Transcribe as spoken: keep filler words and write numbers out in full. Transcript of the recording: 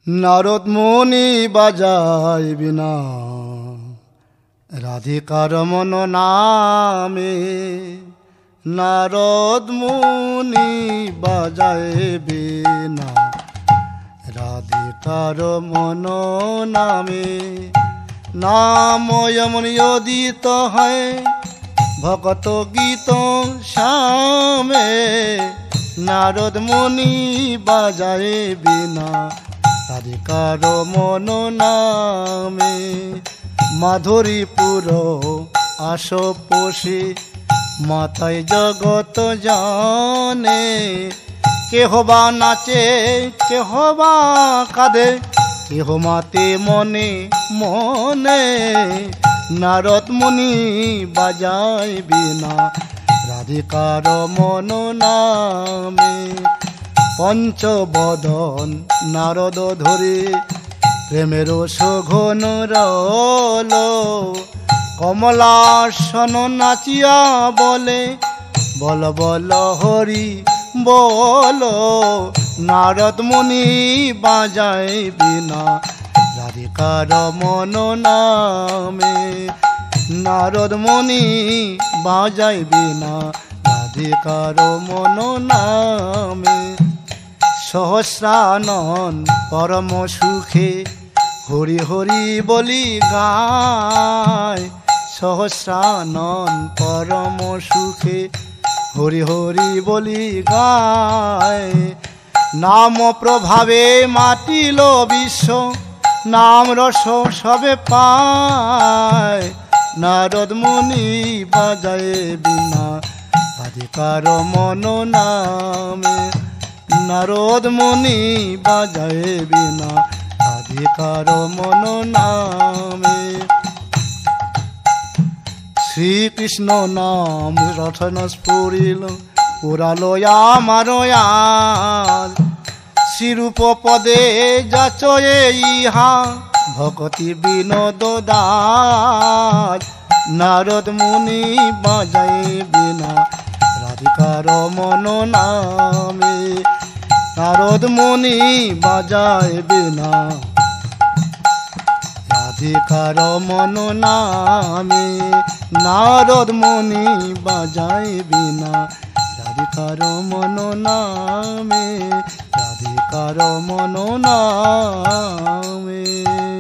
নারদ মুনি বাজায় বিনা রাধিকার মন নামে। নারদ মুনি বাজায় বিনা রাধিকার মন নামে। নাম এমন উদিত হয় ভগত গীত শ্যামে। নারদ মুনি বাজায় বিনা রাধিকার মন নামে। মাধুরীপুর আশপোষে মাথায় জগত জানে। কেহ বা নাচে কেহ বা কাঁদে কেহ মাতে মনে মনে। নারদ মুনি বাজায় বিনা রাধিকার মন নামে। পঞ্চবদন নারদ ধরে প্রেমের সঘন রল। কমলাসন নাচিয়া বলে বল বল হরি বল। নারদ মুনি বাজায় বিনা রাধিকার মন নামে। নারদ মুনি বাজায় বিনা রাধিকার মন নামে। সহস্রানন পরম সুখে হরি হরি বলি গায়। সহস্রানন পরম সুখে হরি হরি বলি গায়। নাম প্রভাবে মাতিল বিশ্ব নাম রস সবে পায়। নারদ মুনি বাজায় বিনা রাধিকার মন নামে। নারদ মুনি বাজায় বিনা রাধিকার মন নামে। শ্রীকৃষ্ণ নাম রথন স্ফুরিল পুরালো আমার আল। শ্রীরূপ পদে যাচয়ে ইহা ভকতি বিনোদ দাস। নারদ মুনি বাজায় বিনা রাধিকার মন নামে। নারদ মুনি বাজায় বিনা রাধিকার মন নামে। নারদ মুনি বাজায় বিনা রাধিকার মন নামে। রাধিকার মন নামে।